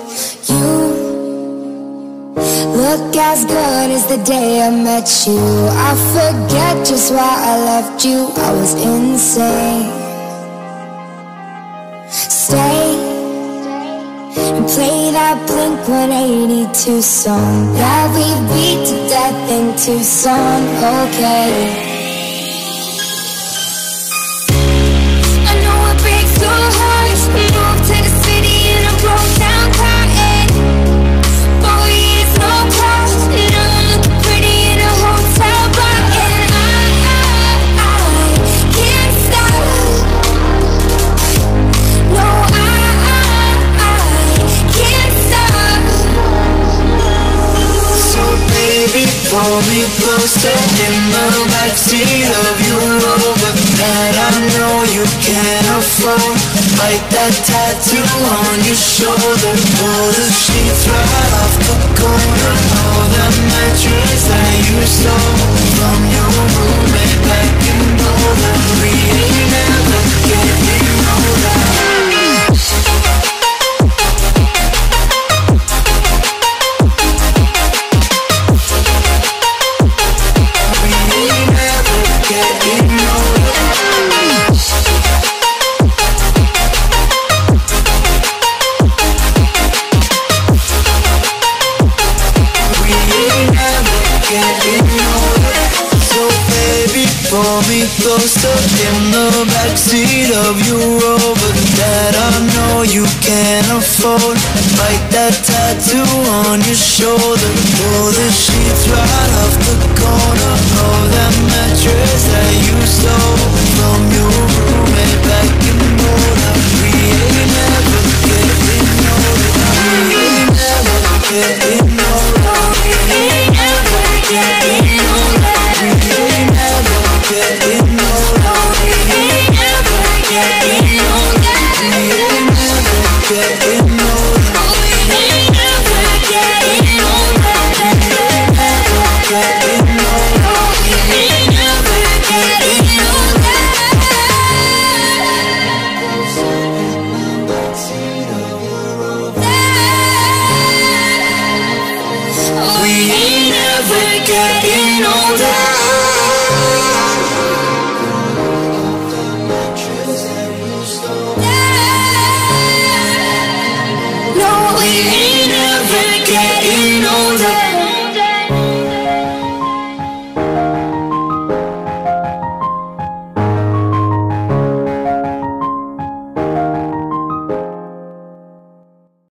You look as good as the day I met you. I forget just why I left you. I was insane. Stay and play that Blink-182 song that we beat to death in Tucson. Okay. Pull me closer in the backseat of your Rover that I know you can't afford. Like that tattoo on your shoulder. Pull the sheets right off the corner of the mattress that you stole from your roommate back in Boulder. We ain't never getting older. Pull me closer in the backseat of your Rover that I know you can't afford. Like that tattoo on your shoulder. Pull the sheets right